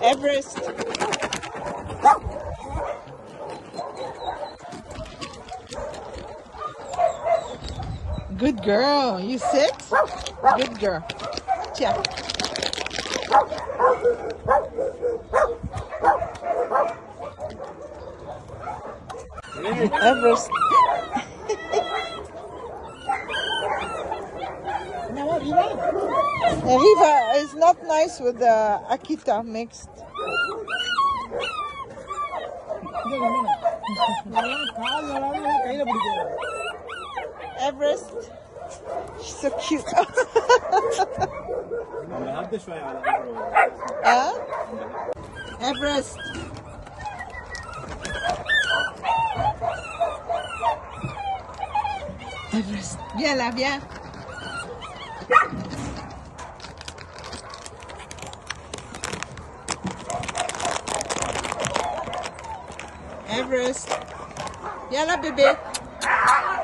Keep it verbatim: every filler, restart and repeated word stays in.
Everest. Good girl. You sit? Good girl. Check. Everest. Riva is not nice with the Akita mixed. Everest. She's so cute. Huh? Everest. Everest. Viens là, viens. Everest. Viens là, bébé.